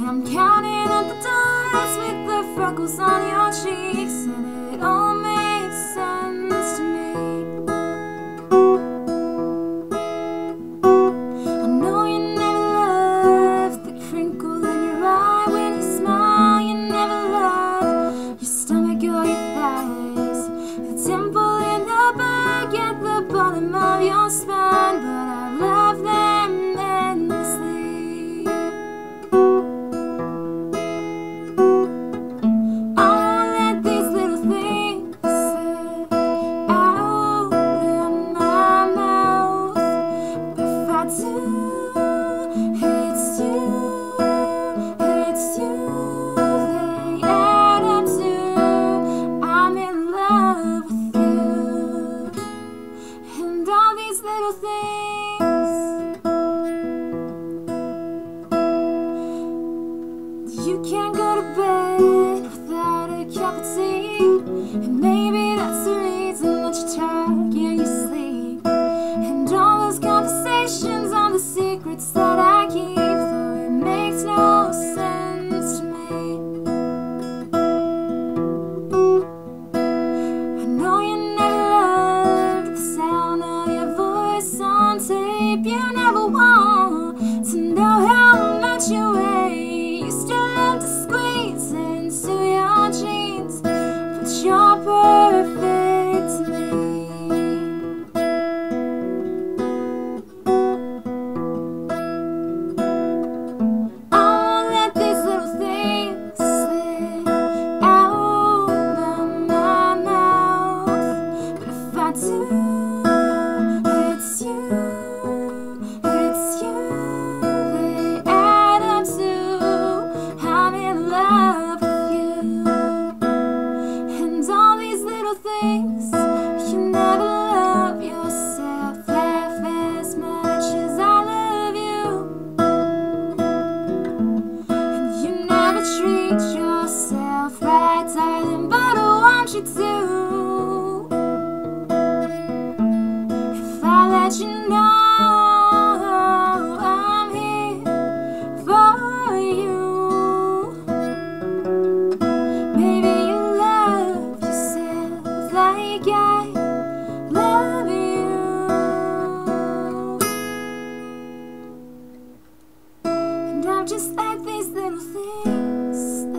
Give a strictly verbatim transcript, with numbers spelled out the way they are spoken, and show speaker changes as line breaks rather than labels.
I'm counting up the dots with the freckles on your cheeks, and it all makes sense to me. I know you never loved the crinkle in your eye when you smile. You never loved your stomach or your thighs, the dimple in the back at the bottom of your spine, but I love them endlessly. I won't let these little things slip out in my mouth, but if I do, it's you, it's you they add up to. I'm in love with you, and all these little things. You can't go to bed without a cup of tea, and maybe that's the reason that you talk, yeah, you sleep. And all those conversations on the secrets that I keep, though it makes no sense to me. I know you never loved the sound of your voice on tape. You never want to know how much you weigh. You still love to squeeze into your jeans, but you're perfect to me. I won't let these little things slip out of my mouth, but if I do, it's you, it's you they add up to. I'm in love with you, and all these little things. You never love yourself half as much as I love you, and you never treat yourself right, darling, but I want you to. If I let you know I'm here for you, maybe you love yourself like I love you, and I'm just like these little things.